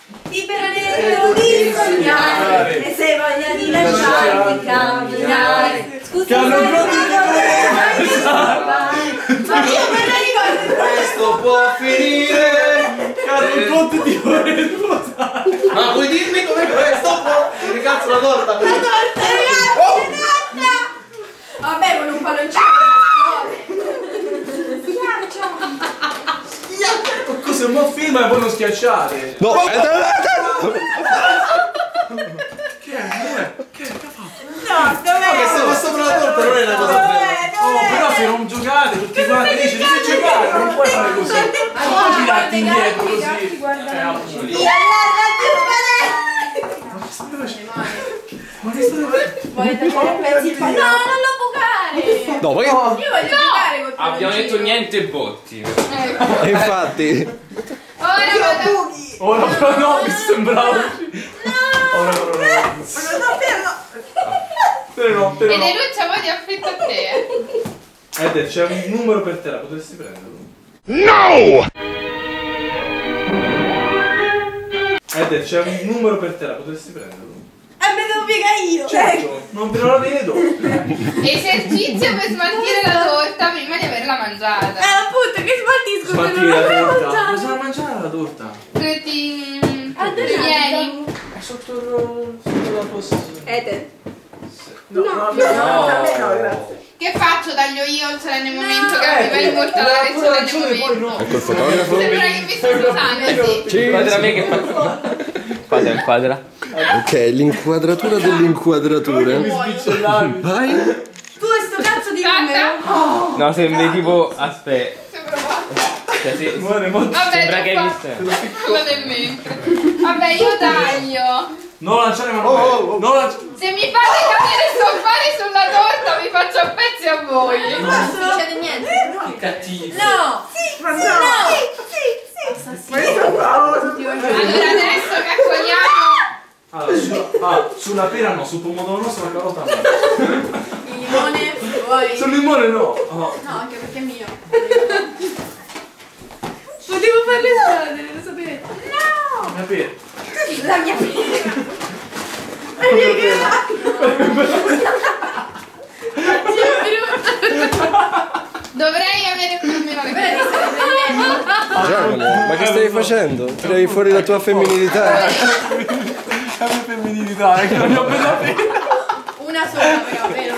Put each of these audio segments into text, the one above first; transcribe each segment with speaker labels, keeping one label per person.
Speaker 1: libera di sognare e se voglia di lasciarti camminare. Scusa, ma io me la ricordo.
Speaker 2: Questo può finire.
Speaker 3: Carlo Conte ti vorrei sposare.
Speaker 2: Ma puoi dirmi come questo può? Mi ricazzo la torta.
Speaker 1: La torta, ragazzi, la torta. Vabbè, con un palloncino.
Speaker 3: Cosa mo filma e poi non schiacciare?
Speaker 4: No,
Speaker 3: Che è? Che ha fatto?
Speaker 1: No, dov'è?
Speaker 2: Che se fosse sopra la torta non è una cosa bella.
Speaker 3: Oh, però se non giocate tutti quanti dici devi giocare, non puoi fare così. Non girarti indietro così. Ma che stai facendo?
Speaker 1: Vuoi tagliare pezzi il pallone? No, non lo bucare!
Speaker 4: no, ma che...
Speaker 1: Io voglio giocare col
Speaker 5: Abbiamo detto niente botti.
Speaker 4: infatti...
Speaker 6: Ora vado.
Speaker 3: Ora però no, mi sembrava. Ora però no. No,
Speaker 6: E Deluccia poi ti affetto a te.
Speaker 3: Eder, c'è un numero per te, la potresti prenderlo?
Speaker 4: No!
Speaker 3: Eder, c'è un numero per te, la potresti prenderlo?
Speaker 1: me devo piegare io!
Speaker 3: Certo, non la vedo.
Speaker 6: Esercizio per smaltire la torta prima di averla mangiata.
Speaker 1: Appunto, che smaltisco se non
Speaker 3: Sbatti la
Speaker 1: l'avevo
Speaker 3: torta.
Speaker 1: mangiato!
Speaker 3: Bisogna mangiare la torta.
Speaker 6: Vieni.
Speaker 3: È sotto la postazione.
Speaker 1: Ete.
Speaker 3: No,
Speaker 1: No,
Speaker 3: grazie.
Speaker 6: Che faccio? Taglio io il sale nel momento che arriva in volta la reazione nel momento.
Speaker 4: Ecco il fotografo.
Speaker 6: Sembra che mi sto scusando, sì.
Speaker 5: Inquadra me che fa. Quadra, inquadra.
Speaker 4: Ok, l'inquadratura dell'inquadratura. Vai.
Speaker 1: Tu e sto cazzo di
Speaker 6: Fatta?
Speaker 1: numero!
Speaker 5: No, sembri tipo. Aspetta.
Speaker 6: Sembra fatto.
Speaker 5: Cioè, sì.
Speaker 6: Vabbè,
Speaker 5: Sembra che hai
Speaker 6: già
Speaker 5: visto.
Speaker 6: fatto. Vado in mente. Vabbè, io taglio.
Speaker 3: Non lanciare mano. Non lanciare.
Speaker 6: Se mi fate cadere stoppare sulla torta, vi faccio a pezzi a voi.
Speaker 1: Non succede niente!
Speaker 5: Che cattivo.
Speaker 6: No!
Speaker 1: Sì! Ma no! Sì!
Speaker 6: Allora adesso che accogliamo.
Speaker 3: Allora, sulla pera no, sul pomodoro no, sulla carota no.
Speaker 1: Il limone, poi...
Speaker 3: Sul limone no. Oh.
Speaker 1: No, anche perché è mio. Potevo farle esplodere, lo sapete? No!
Speaker 3: La pera.
Speaker 1: La mia pera! La mia
Speaker 6: Dovrei avere un meno
Speaker 4: Giacomo, ma che stai facendo? Tiravi fuori la tua femminilità.
Speaker 3: La mia femminilità, che non ne ho appena presa.
Speaker 1: una sola però, vero?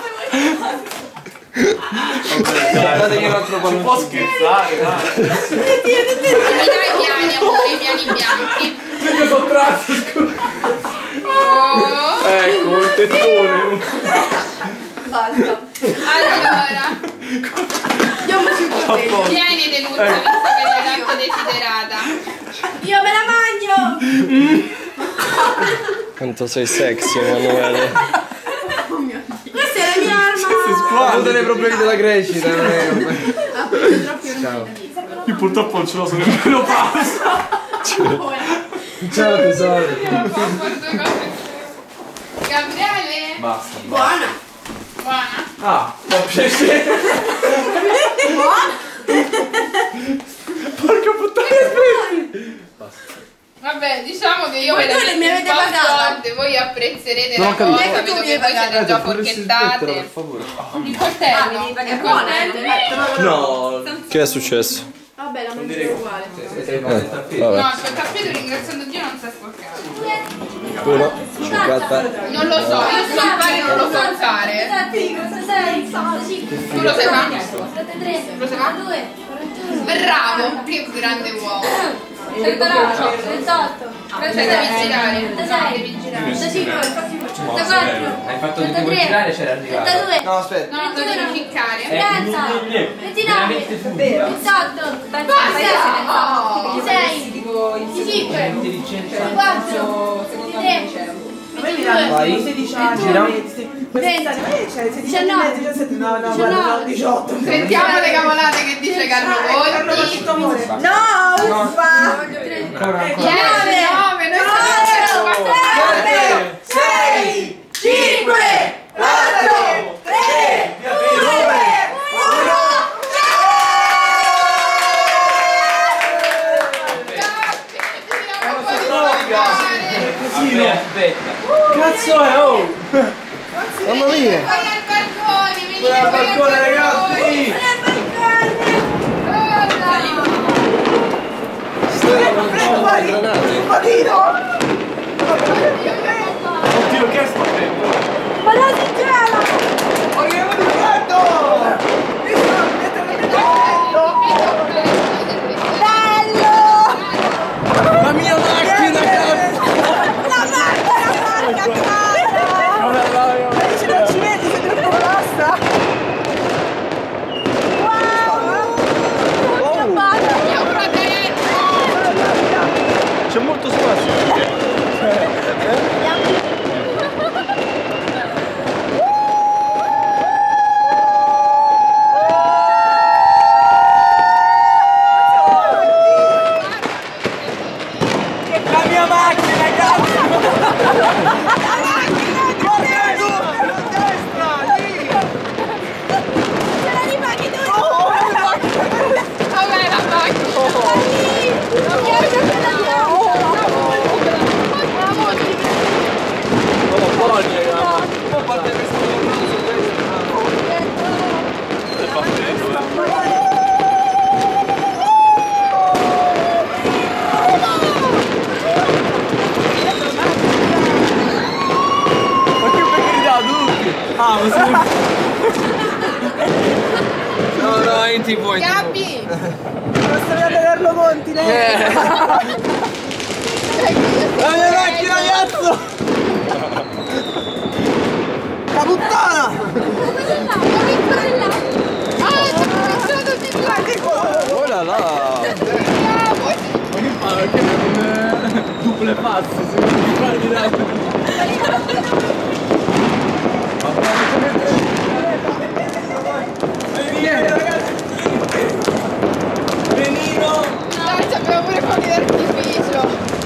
Speaker 2: Dategli un altro
Speaker 3: Si
Speaker 2: palloncino.
Speaker 3: può scherzare, dai.
Speaker 6: Mi dai i piani, amore, i piani bianchi.
Speaker 3: Io sono tratto, scusa.
Speaker 6: Oh.
Speaker 3: Ecco, il tettone.
Speaker 1: Basta.
Speaker 6: Allora,
Speaker 1: Andiamoci un po'.
Speaker 6: vieni Deluccia, visto che l'hai tanto desiderata.
Speaker 1: Io me la mangio!
Speaker 4: Quanto sei sexy, Emanuele.
Speaker 1: Questa è la mia arma!
Speaker 2: Ha avuto dei problemi della crescita, non è.
Speaker 1: Ha preso troppi ormoni.
Speaker 3: Io purtroppo non ce l'ho sulla menopausa.
Speaker 2: Ciao tesoro.
Speaker 6: Gabriele?
Speaker 3: Basta.
Speaker 1: Buona!
Speaker 6: Buona.
Speaker 3: Ah, no, piacere. Porca puttana, aspetti.
Speaker 6: Vabbè, diciamo che io
Speaker 1: Voi
Speaker 6: ve la
Speaker 1: due mi
Speaker 6: metto
Speaker 1: avete
Speaker 6: un po'
Speaker 1: pagata.
Speaker 6: forte, voi apprezzerete
Speaker 2: Non
Speaker 6: la
Speaker 2: ho capito.
Speaker 6: cosa,
Speaker 1: Tu
Speaker 6: vedo
Speaker 1: mi
Speaker 6: che
Speaker 1: hai
Speaker 6: voi siete
Speaker 1: pagata.
Speaker 6: già
Speaker 2: Vorresti smetterla,
Speaker 6: forchettate.
Speaker 2: per favore.
Speaker 6: Il coltello.
Speaker 1: Mi devi pagare
Speaker 6: Il
Speaker 1: buona,
Speaker 6: coltello.
Speaker 3: No.
Speaker 4: Che è successo?
Speaker 1: Vabbè, la mangio uguale.
Speaker 6: No,
Speaker 4: Vabbè.
Speaker 6: il tappeto ringraziando Dio non si è sporcato.
Speaker 4: 1, 50.
Speaker 6: Non lo so, io so fare non lo so fare.
Speaker 1: 5,
Speaker 6: Tu lo sai fare?
Speaker 1: 3,
Speaker 6: Lo sai fare?
Speaker 1: 2, 41,
Speaker 6: Bravo, che grande uomo.
Speaker 1: 38, 38,
Speaker 6: Cioè devi girare.
Speaker 1: 36,
Speaker 6: Devi girare.
Speaker 1: 35, 34,
Speaker 5: Hai fatto di tipo girare, c'era arrivato.
Speaker 1: 32,
Speaker 2: No, aspetta.
Speaker 6: No, lo devi ficcare.
Speaker 1: 30, 29,
Speaker 5: Veramente furba.
Speaker 1: 28, 26, 25, 24, 23, 22,
Speaker 7: 16 anni,
Speaker 1: 19,
Speaker 7: 17, no, no, guarda, 18.
Speaker 6: Sentiamo le cavolate che dice Carlo Conti.
Speaker 7: No, uffa!
Speaker 6: 10, 9, noi siamo
Speaker 7: 7, 6, 5, 4, 3, 2, 1.
Speaker 3: Pino!
Speaker 5: Aspetta.
Speaker 3: Cazzo è, oh!
Speaker 4: Mamma mia!
Speaker 6: Vai al balcone, venite
Speaker 3: Vai al
Speaker 6: poi
Speaker 3: balcone, ragazzi! Oddio, che sto facendo?
Speaker 7: Ma non si gela!
Speaker 3: Ma che avevo detto?
Speaker 7: Bello!
Speaker 3: La mia macchina, cazzo!
Speaker 7: La macchina, porca se non ci vedi, sei troppo grossa! Wow!
Speaker 6: Mio fratello!
Speaker 4: C'è molto spazio.
Speaker 3: La mia macchina, cazzo! Porca giù! A destra, lì!
Speaker 7: Ce la ripaghi tu!
Speaker 6: Vabbè, la macchina!
Speaker 3: Ma che perché da tutti? Ah, ma sei...
Speaker 2: No, no, in TV.
Speaker 6: Gabby!
Speaker 7: Posso vederlo Monti, lei?
Speaker 3: La mia macchina, cazzo! La puttana!
Speaker 6: Ah, ci ho pensato di qua!
Speaker 4: Oh là là!
Speaker 3: Ma che fa? Perché non duple passe, se non mi guardi da... Benino!
Speaker 6: Dai, abbiamo pure fuochi d'artificio!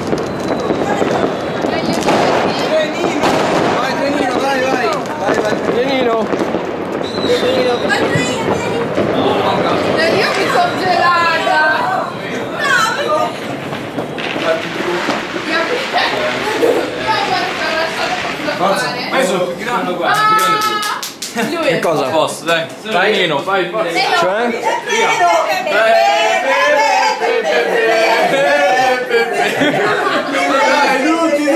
Speaker 6: Meglio di così!
Speaker 3: Benino!
Speaker 2: Vai, Trenino, vai, vai. Vai, vai.
Speaker 4: Pianino!
Speaker 6: Io mi sono gelata!
Speaker 3: Ma io sono più grande, guarda, più grande.
Speaker 4: Che cosa?
Speaker 5: Posso, dai. Trenino, vai, vai.
Speaker 4: Cioè?
Speaker 3: Dai, tutti,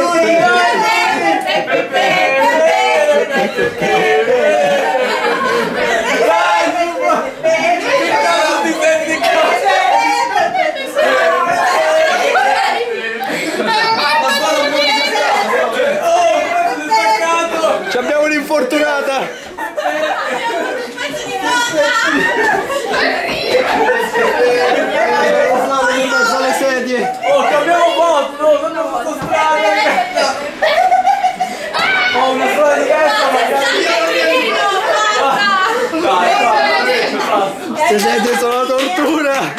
Speaker 4: Ci abbiamo un'infortunata!
Speaker 3: Sono le sedie! Oh, cambiamo posto! No, non posso strada! Ho una strada diversa, magari! Dai, basta!
Speaker 4: Queste sedie sono una tortura!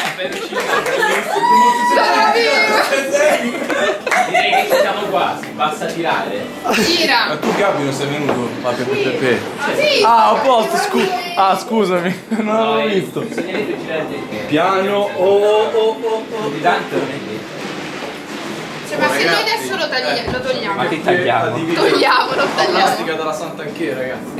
Speaker 5: Direi che ci siamo quasi, basta tirare.
Speaker 6: Gira!
Speaker 3: Ma tu Gabby non sei venuto? Ah, Pepe.
Speaker 6: Sì!
Speaker 3: Ah, a posto, scusami, non avevo visto.
Speaker 5: Bisognerebbe girare te.
Speaker 3: Piano,
Speaker 5: Di tanto non è detto.
Speaker 6: Cioè, ma se noi adesso lo togliamo.
Speaker 5: Ma che tagliamo?
Speaker 6: Togliamo, lo tagliamo.
Speaker 3: Plastica dalla Sant'Anchè, ragazzi.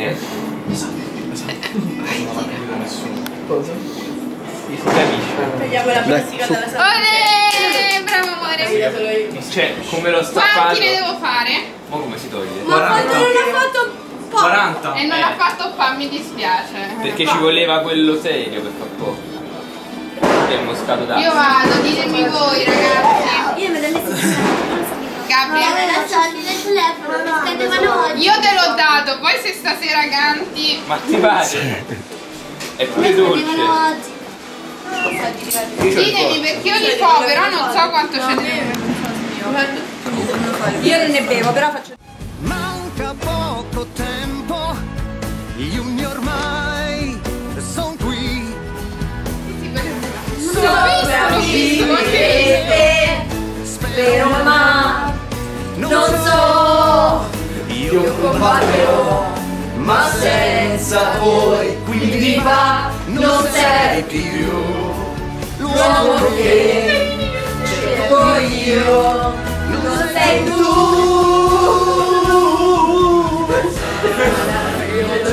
Speaker 6: Vai,
Speaker 3: Non l'ha capito nessuno.
Speaker 4: Cosa?
Speaker 5: Si capisce.
Speaker 7: Tagliamo la plastica dalla sala.
Speaker 6: Olè! Bravo amore!
Speaker 5: Cioè, come lo sta
Speaker 6: Quanti ne devo fare?
Speaker 5: Ma come si toglie?
Speaker 7: Ma quando non ha fatto poco.
Speaker 3: 40.
Speaker 6: E non ha fatto qua, mi dispiace.
Speaker 5: Perché ci voleva quello serio per far poco. Che è il moscato d'acqua.
Speaker 6: Io vado, ditemi voi ragazzi.
Speaker 1: Io me l'ho messo
Speaker 6: Gabriele.
Speaker 1: la soldi del telefono, scadevano oggi.
Speaker 6: Io te l'ho dato, poi se stasera canti.
Speaker 5: Ma ti pare? È pure dolce.
Speaker 1: Scadevano oggi.
Speaker 6: Ditemi perché io li fo, però non so quanto c'è dentro.
Speaker 7: Io non ne bevo, però faccio...
Speaker 8: Manca poco tempo, gli uni ormai sono qui.
Speaker 6: L'ho visto,
Speaker 7: Spero ma non so, io combatterò, ma senza voi, quindi va, non sei più l'uomo che cerco io, non sei tu.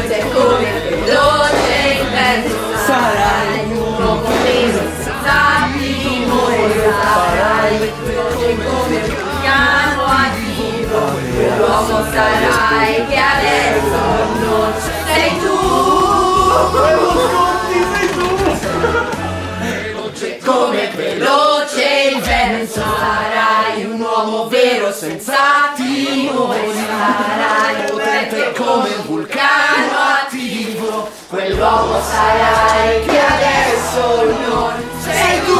Speaker 1: se come veloce il vento sarai un uomo vero senza timore, sarai come un vulcano attivo, quell'uomo sarai che adesso non sei tu. Come veloce il vento sarai un uomo vero senza timore, sarai potente come un vulcano attivo, quell'uomo sarai che adesso non sei tu.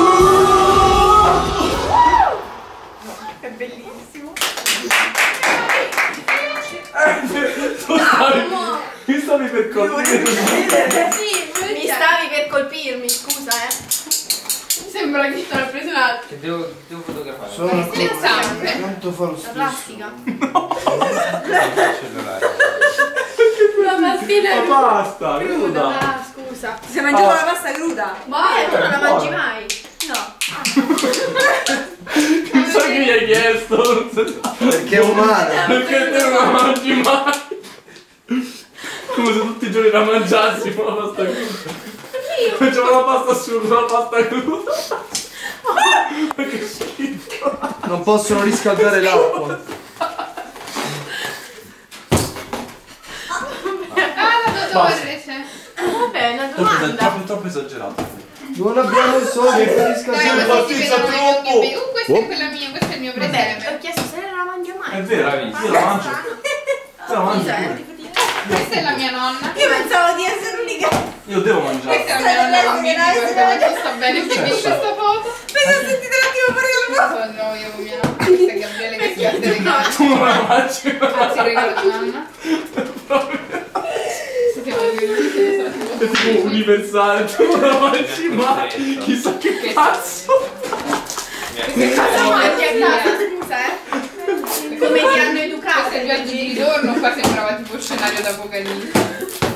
Speaker 7: È bellissimo.
Speaker 3: Mi stavi per colpire.
Speaker 1: Mi stavi per colpirmi, scusa
Speaker 6: Sembra che ti ho preso un altro.
Speaker 5: Che devo fotografare.
Speaker 2: Sono
Speaker 6: Interessante.
Speaker 2: quanto fa lo
Speaker 1: La
Speaker 2: stesso.
Speaker 1: plastica.
Speaker 5: Cellulare.
Speaker 1: La pastina è
Speaker 3: Basta, cruda.
Speaker 1: Ah, scusa.
Speaker 7: Si è mangiato la pasta cruda?
Speaker 1: Ma tu non la mangi mai? No.
Speaker 3: Non so chi gli hai chiesto.
Speaker 2: Perché è umano.
Speaker 3: Perché te non la mangi mai? Come se tutti i giorni la mangiassimo la pasta cruda. Facciamo la pasta assurda, la pasta cruda. Ma che schifo.
Speaker 2: Non possono riscaldare l'acqua.
Speaker 6: La torre c'è.
Speaker 1: Vabbè, una domanda.
Speaker 3: Troppo esagerato.
Speaker 2: Non abbiamo il soldo per
Speaker 6: Dai,
Speaker 2: riscaldare
Speaker 6: ma
Speaker 2: l'acqua.
Speaker 6: si vedono meglio che questa è quella mia, questo è il mio
Speaker 1: Vabbè,
Speaker 6: presepe.
Speaker 1: ho chiesto se non la mangia mai.
Speaker 3: È vero, io la mangio. Io la mangio.
Speaker 6: Questa è la mia nonna.
Speaker 7: Io pensavo di essere l'unica.
Speaker 3: Io devo mangiare.
Speaker 6: Questa è la mia nonna bambina, guarda quanto sta bene qui in questa foto.
Speaker 7: Perché ho sentito un attimo parlare.
Speaker 6: Sono io con mia nonna. Questa è Gabriele che si ha regalo.
Speaker 3: Tu non la mangi.
Speaker 6: Anzi, regalo di nonna. Siamo
Speaker 3: È tipo universale, tu non la mangi mai. Chissà che cazzo.
Speaker 6: Che cosa mangi a casa?
Speaker 1: Scusa, come ti hanno educato?
Speaker 6: Questo è il viaggio di ritorno, qua sembrava tipo scenario d'apocalisse.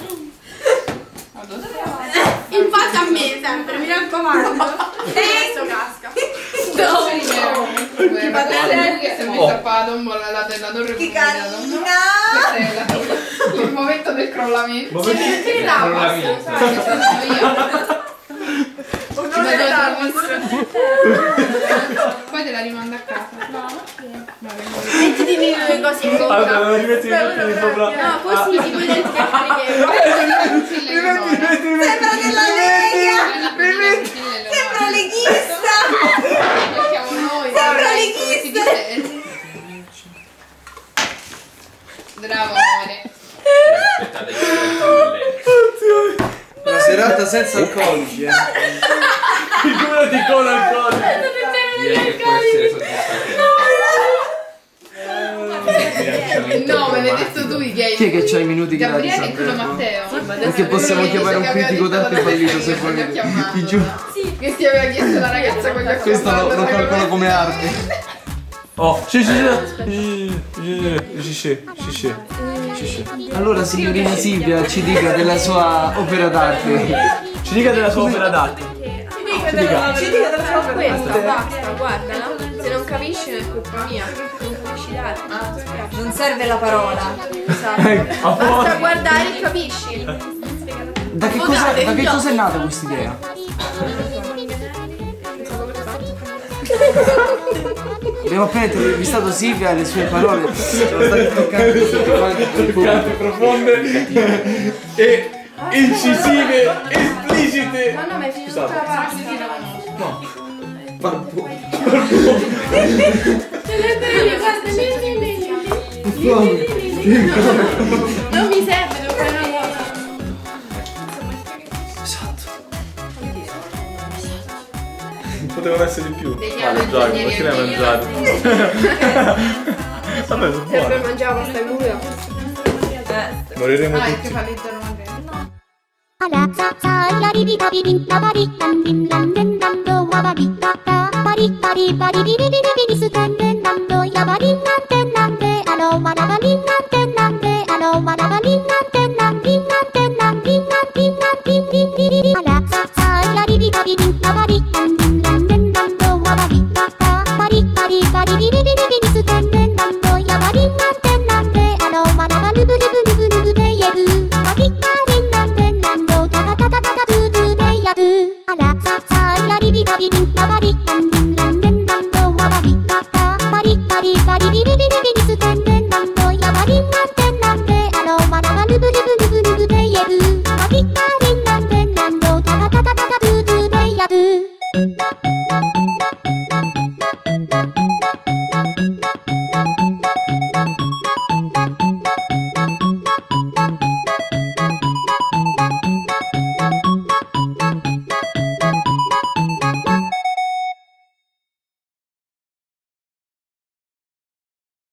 Speaker 1: In faccia a me sempre, mi raccomando. Adesso casca.
Speaker 6: Che si è messa qua la tombola la della torre
Speaker 7: Che
Speaker 6: comunitaria.
Speaker 7: carina.
Speaker 6: Questa è la il momento del crollamento.
Speaker 3: Ma perché?
Speaker 6: Poi te la rimando a casa.
Speaker 1: Mettiti le cose in bocca.
Speaker 3: Allora, la rimetti di sopra.
Speaker 1: No, così ti puoi identificare
Speaker 7: Sembra della Lega. Sembra leghista. Sembra leghista.
Speaker 6: Bravo amore.
Speaker 5: Aspettate che
Speaker 2: La serata senza alcolici,
Speaker 3: Figurati con alcolici.
Speaker 5: direi che può essere soddisfacente.
Speaker 6: No, me l'hai detto tu i gay.
Speaker 2: Chi è che c'ha i minuti gratis?
Speaker 6: Gabriele e quello Matteo.
Speaker 2: Perché possiamo chiamare un critico d'arte fallito se vuoi. Ti giuro.
Speaker 6: Che ti aveva chiesto la ragazza con gli occhi.
Speaker 2: Questo lo calcolo come arte.
Speaker 3: Oh, sì.
Speaker 2: Allora signorina Silvia ci dica della sua opera d'arte.
Speaker 3: Ci dica della sua opera d'arte.
Speaker 7: Ci dica della sua
Speaker 1: questa, basta, guardala. Se non capisci non è colpa mia. Non capisci l'arte.
Speaker 7: Non serve la parola.
Speaker 1: Esatto. Basta guardare e capisci.
Speaker 2: Da che cosa è nata questa idea? Abbiamo appena intervistato Silvia e le sue parole sono state toccate
Speaker 3: Profonde e incisive, esplicite.
Speaker 1: Ma no, ma è finita tutta la pasta. Non mi serve, devo fare una cosa.
Speaker 3: Potevano essere di più.
Speaker 6: Vediamo
Speaker 3: Vale, Giacomo,
Speaker 6: ingegneri
Speaker 3: perché ne hai mangiato? Vabbè, sono
Speaker 1: Sempre
Speaker 3: buone.
Speaker 1: mangiava pasta cruda.
Speaker 3: Moriremo
Speaker 6: Ah, è
Speaker 3: tutti.
Speaker 6: che palleggiano magari.
Speaker 9: Ala sa sa la di da bi din da ba di dan din dan den dan do wa ba di da da ba di di di su dan den dan do ya ba din dan den dan de alo wa da ba din dan den dan de alo wa da ba din dan den dan din dan den dan din dan din dan din din din ala sa sa la di da bi din da ba di dan